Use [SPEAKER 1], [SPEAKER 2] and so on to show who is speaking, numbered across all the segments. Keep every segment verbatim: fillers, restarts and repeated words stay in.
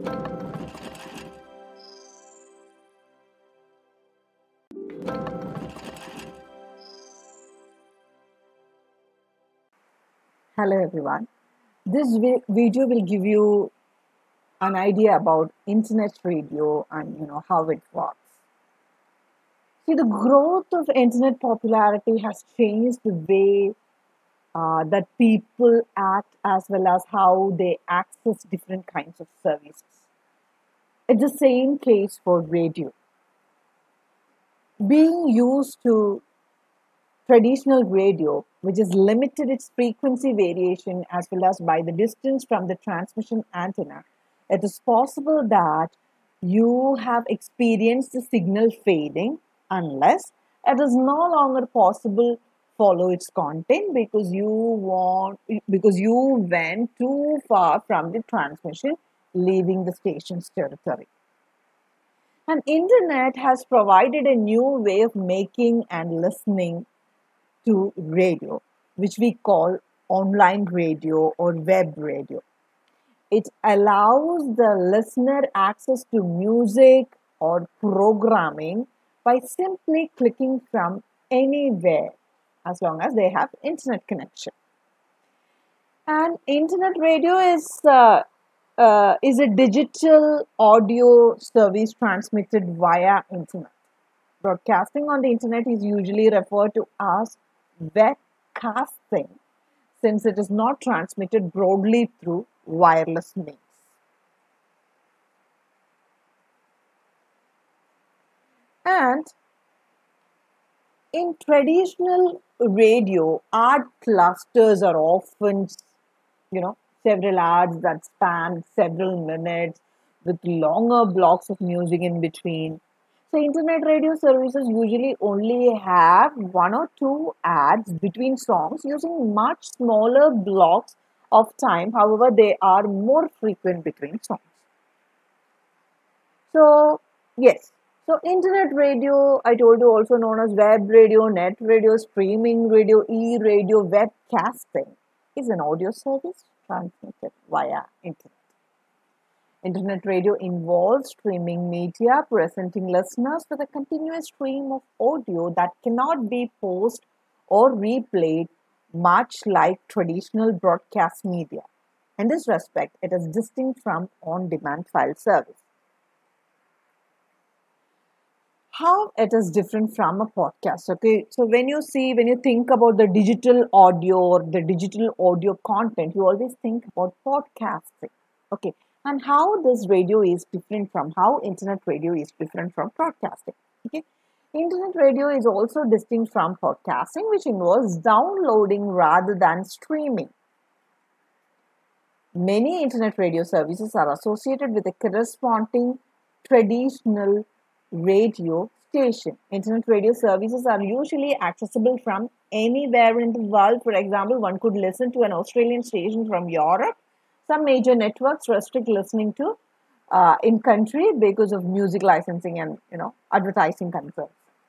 [SPEAKER 1] Hello everyone. This vi- video will give you an idea about internet radio and you know how it works. See, the growth of internet popularity has changed the way uh, that people act as well as how they access different kinds of services. It's the same case for radio. Being used to traditional radio, which is limited its frequency variation as well as by the distance from the transmission antenna, it is possible that you have experienced the signal fading unless it is no longer possible follow its content because you want because you went too far from the transmission leaving the station's territory. And internet has provided a new way of making and listening to radio, which we call online radio or web radio. It allows the listener access to music or programming by simply clicking from anywhere as long as they have internet connection. And internet radio is uh, uh, is a digital audio service transmitted via internet. Broadcasting on the internet is usually referred to as webcasting since it is not transmitted broadly through wireless means. And in traditional radio, ad clusters are often, you know, several ads that span several minutes with longer blocks of music in between. So, internet radio services usually only have one or two ads between songs using much smaller blocks of time. However, they are more frequent between songs. So, yes. So, internet radio, I told you, also known as web radio, net radio, streaming radio, e radio, webcasting, is an audio service transmitted via internet. Internet radio involves streaming media, presenting listeners with a continuous stream of audio that cannot be paused or replayed, much like traditional broadcast media. In this respect, it is distinct from on demand file service. How it is different from a podcast. Okay, so when you see, when you think about the digital audio or the digital audio content, you always think about podcasting. Okay, and how this radio is different from how internet radio is different from broadcasting. Okay, internet radio is also distinct from podcasting, which involves downloading rather than streaming. Many internet radio services are associated with a corresponding traditional radio station. Internet radio services are usually accessible from anywhere in the world. For example, one could listen to an Australian station from Europe. Some major networks restrict listening to uh, in country because of music licensing and you know advertising concerns.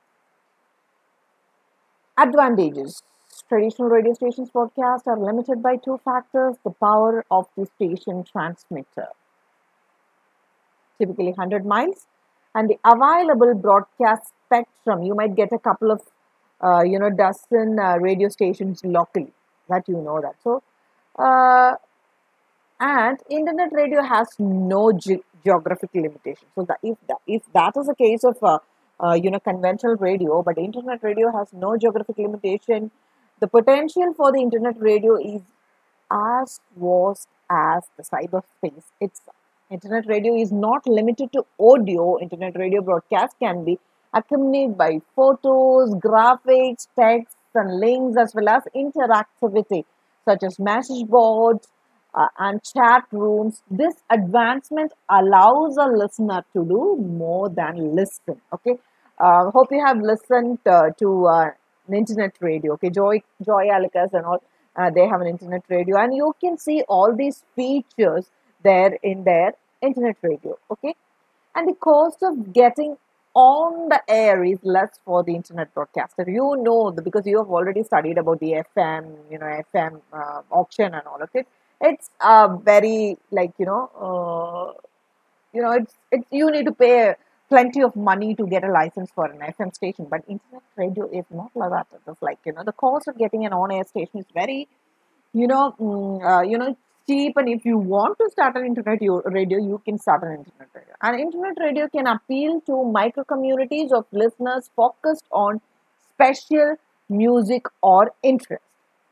[SPEAKER 1] Advantages. Traditional radio stations broadcast are limited by two factors: the power of the station transmitter, typically one hundred miles, and the available broadcast spectrum. You might get a couple of, uh, you know, dozen uh, radio stations locally. That you know that. So, uh, and internet radio has no ge- geographic limitation. So, that if that if that is a case of uh, uh, you know conventional radio, but internet radio has no geographic limitation. The potential for the internet radio is as vast as the cyberspace itself. Internet radio is not limited to audio. Internet radio broadcast can be accompanied by photos, graphics, text, and links, as well as interactivity, such as message boards uh, and chat rooms. This advancement allows a listener to do more than listen. Okay, uh, hope you have listened uh, to uh, an internet radio. Okay, Joy Joy Alicas and all. Uh, they have an internet radio, and you can see all these features there in their internet radio. Okay, and the cost of getting on the air is less for the internet broadcaster. You know, the, because you have already studied about the F M, you know, F M uh, auction and all of it. It's uh, very like you know. Uh, you know, it's it's you need to pay plenty of money to get a license for an F M station, but internet radio is not like that. It's like, you know, the cost of getting an on-air station is very, you know, mm, uh, you know, cheap. And if you want to start an internet yo- radio, you can start an internet radio. And internet radio can appeal to micro communities of listeners focused on special music or interest.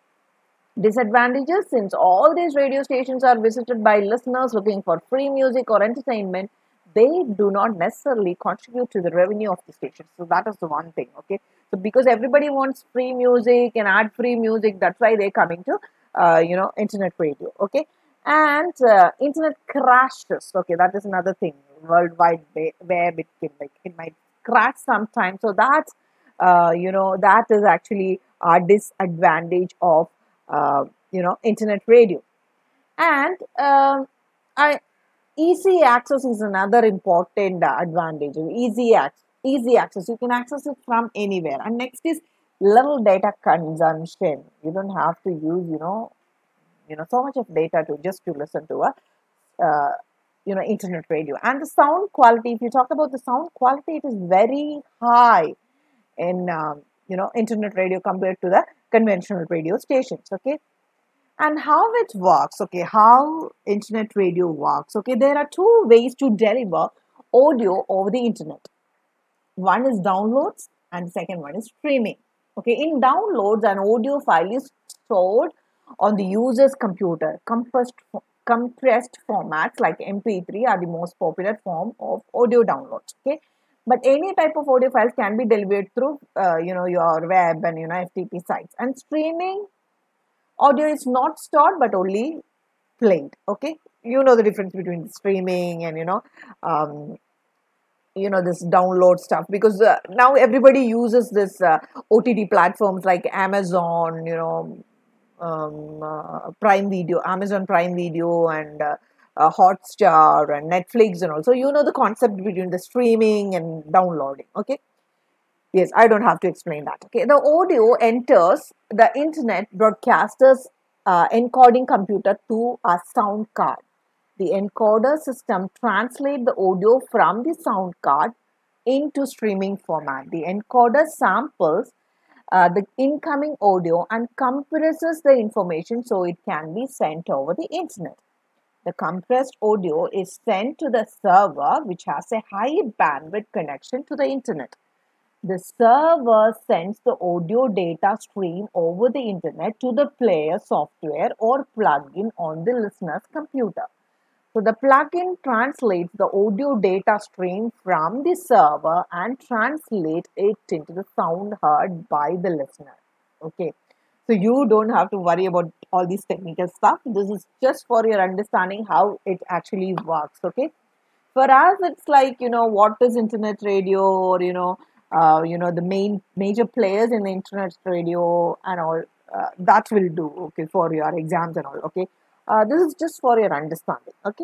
[SPEAKER 1] Disadvantages: since all these radio stations are visited by listeners looking for free music or entertainment, they do not necessarily contribute to the revenue of the station. So that is the one thing, okay? So because everybody wants free music and ad free music, that's why they're coming to, uh, you know, internet radio, okay? And uh, internet crashes, okay? That is another thing. Worldwide web, it can like it might crash sometimes. So that's, uh, you know, that is actually a disadvantage of uh, you know, internet radio. And um, I, easy access is another important uh, advantage. Easy access, easy access. You can access it from anywhere. And next is little data consumption. You don't have to use, you know, you know, so much of data to just to listen to a, uh, you know, internet radio. And the sound quality. If you talk about the sound quality, it is very high in um, you know, internet radio compared to the conventional radio stations. Okay, and how it works, okay, how internet radio works, okay, there are two ways to deliver audio over the internet. One is downloads and the second one is streaming. Okay, in downloads, an audio file is stored on the user's computer. Compressed, compressed formats like M P three are the most popular form of audio downloads. Okay, but any type of audio files can be delivered through, uh, you know, your web and, you know, F T P sites. And streaming audio is not stored but only played. Okay, you know the difference between streaming and, you know, um, you know, this download stuff, because uh, now everybody uses this uh, O T T platforms like Amazon, you know, um, uh, Prime Video, Amazon Prime Video, and uh, uh, Hotstar and Netflix and all. So you know the concept between the streaming and downloading. Okay, yes, I don't have to explain that. Okay, the audio enters the internet broadcaster's uh, encoding computer to a sound card. The encoder system translates the audio from the sound card into streaming format. The encoder samples uh, the incoming audio and compresses the information so it can be sent over the internet. The compressed audio is sent to the server, which has a high bandwidth connection to the internet. The server sends the audio data stream over the internet to the player software or plugin on the listener's computer. So the plugin translates the audio data stream from the server and translates it into the sound heard by the listener. Okay. So you don't have to worry about all these technical stuff. This is just for your understanding how it actually works. Okay. For us, it's like, you know, what is internet radio, or, you know, uh, you know, the main major players in the internet radio and all, uh, that will do, okay, for your exams and all, okay. Uh, this is just for your understanding, okay.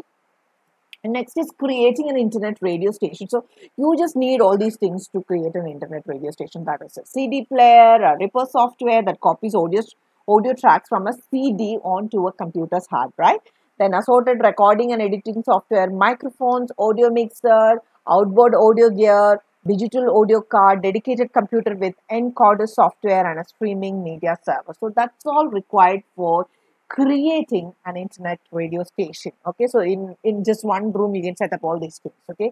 [SPEAKER 1] And next is creating an internet radio station. So you just need all these things to create an internet radio station. That is a C D player, a Ripper software that copies audio, audio tracks from a C D onto a computer's hard drive. Then assorted recording and editing software, microphones, audio mixer, outboard audio gear, digital audio card, dedicated computer with encoder software, and a streaming media server. So that's all required for creating an internet radio station. Okay, so in in just one room you can set up all these things. Okay,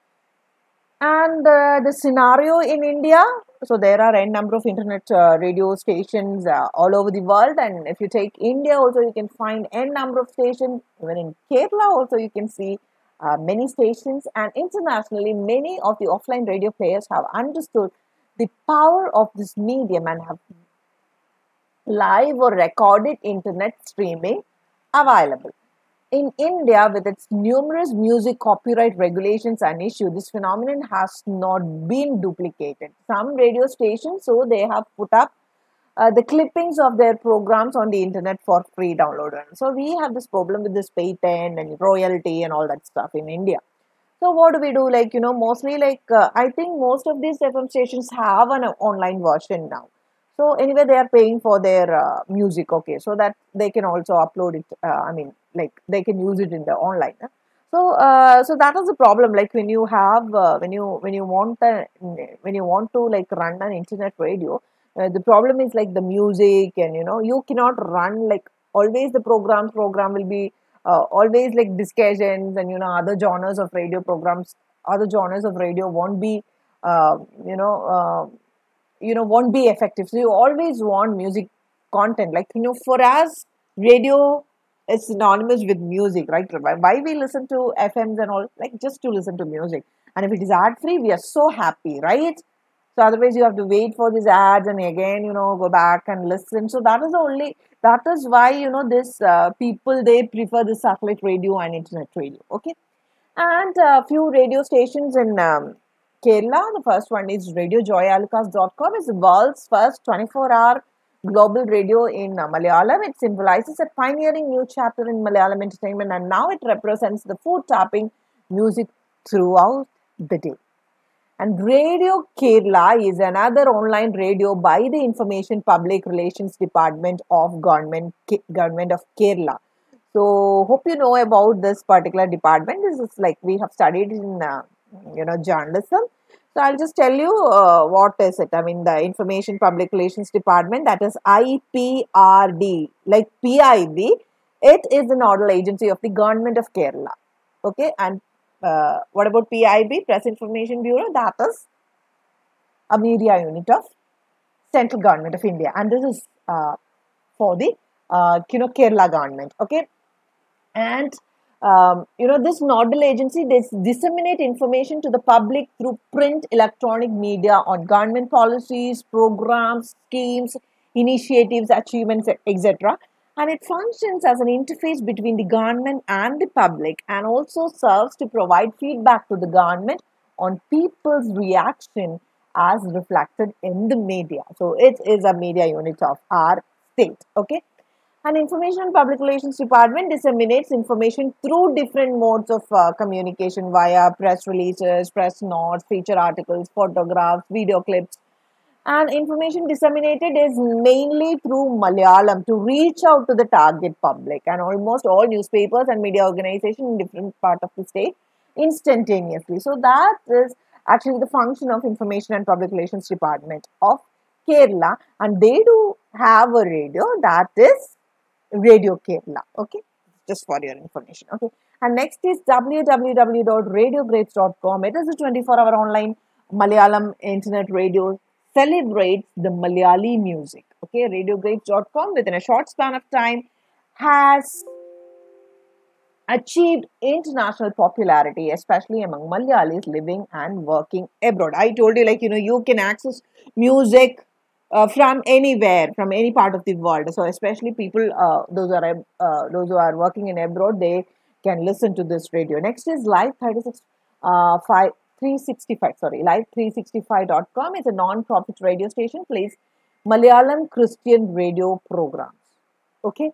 [SPEAKER 1] and uh, the scenario in India, so there are a number of internet uh, radio stations uh, all over the world, and if you take India also, you can find n number of stations. Even in Kerala also you can see uh, many stations, and internationally many of the offline radio players have understood the power of this medium and have live or recorded internet streaming available. In India, with its numerous music copyright regulations and issues, this phenomenon has not been duplicated. Some radio stations, so they have put up uh, the clippings of their programs on the internet for free download. So we have this problem with this patent and royalty and all that stuff in India. So what do we do? Like, you know, mostly like uh, I think most of these F M stations have an uh, online version now. So anyway, they are paying for their uh, music, okay, so that they can also upload it. Uh, I mean, like they can use it in the online. Huh? So, uh, so that is the problem. Like when you have, uh, when you when you want a, when you want to like run an internet radio, uh, the problem is like the music, and you know you cannot run like always the programs. Program will be uh, always like discussions, and you know other genres of radio programs, other genres of radio won't be, uh, you know, uh, you know won't be effective. So you always want music content. Like you know, for us, radio is synonymous with music, right? Why, why we listen to F Ms and all? Like just to listen to music. And if it is ad free, we are so happy, right? So otherwise, you have to wait for these ads and again, you know, go back and listen. So that is the only. That is why you know this uh, people they prefer the satellite radio and internet radio. Okay, and a few radio stations in um, Kerala. The first one is radio joy alucas dot com. It's the world's first twenty-four hour global radio in uh, Malayalam. It symbolizes a pioneering new chapter in Malayalam entertainment, and now it represents the food tapping music throughout the day. And Radio Kerala is another online radio by the Information Public Relations Department of Government Government of Kerala. So hope you know about this particular department. This is like we have studied in uh, you know journalism. So I'll just tell you uh, what is it. I mean the Information Public Relations Department, that is I P R D, like P I B. It is the nodal agency of the Government of Kerala. Okay, and uh, what about P I B, Press Information Bureau? That is a media unit of Central Government of India, and this is uh, for the uh, you know Kerala government. Okay, and um, you know this nodal agency dis- disseminate information to the public through print, electronic media on government policies, programs, schemes, initiatives, achievements, et cetera. And it functions as an interface between the government and the public, and also serves to provide feedback to the government on people's reaction as reflected in the media. So it is a media unit of our state. Okay. And Information and Public Relations Department disseminates information through different modes of uh, communication via press releases, press notes, feature articles, photographs, video clips. And information disseminated is mainly through Malayalam to reach out to the target public, and almost all newspapers and media organizations in different part of the state instantaneously. So that is actually the function of Information and Public Relations Department of Kerala, and they do have a radio, that is Radio Kerala. Okay, just for your information. Okay, and next is w w w dot radio grapes dot com. It is a twenty-four hour online Malayalam internet radio, celebrates the Malayali music. Okay, radio grapes dot com within a short span of time has achieved international popularity, especially among Malayalis living and working abroad. I told you, like, you know, you can access music uh, from anywhere, from any part of the world. So, especially people, uh, those are uh, those who are working in abroad, they can listen to this radio. Next is Live thirty-six, uh, five, three sixty-five, sorry, live three sixty-five dot com is a non-profit radio station, plays Malayalam Christian radio programs. Okay,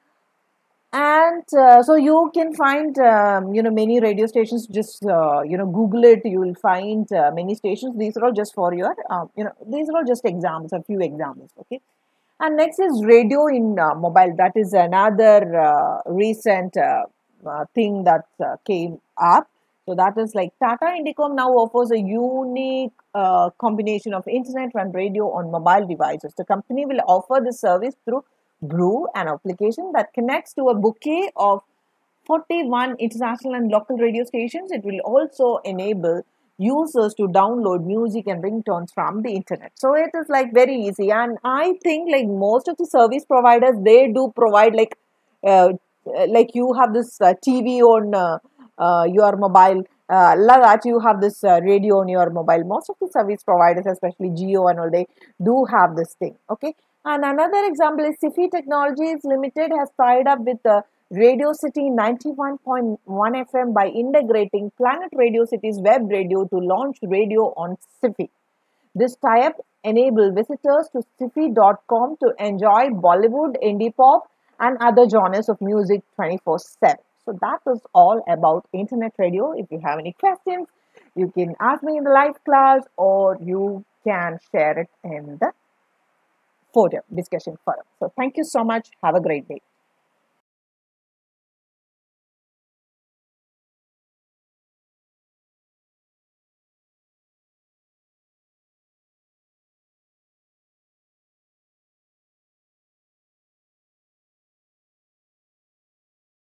[SPEAKER 1] and uh, so you can find um, you know many radio stations. Just uh, you know Google it, you will find uh, many stations. These are all just for your uh, you know these are all just examples, a few examples. Okay, and next is radio in uh, mobile. That is another uh, recent uh, uh, thing that uh, came up. So that is like Tata Indicom now offers a unique uh, combination of internet and radio on mobile devices. The company will offer this service through Brew, an application that connects to a bouquet of forty-one international and local radio stations. It will also enable users to download music and ringtones from the internet. So it is like very easy. And I think like most of the service providers, they do provide like, uh, like you have this uh, T V on uh, uh, your mobile. Uh, like that you have this uh, radio on your mobile. Most of the service providers, especially Jio and all, they do have this thing. Okay. And another example is Sifi Technologies Limited has tied up with uh, Radio City ninety-one point one F M by integrating Planet Radio City's web radio to launch radio on Sifi. This tie-up enables visitors to sifi dot com to enjoy Bollywood, indie pop, and other genres of music twenty-four seven. So that is all about internet radio. If you have any questions, you can ask me in the live class, or you can share it in the forum, discussion forum. So thank you so much. Have a great day.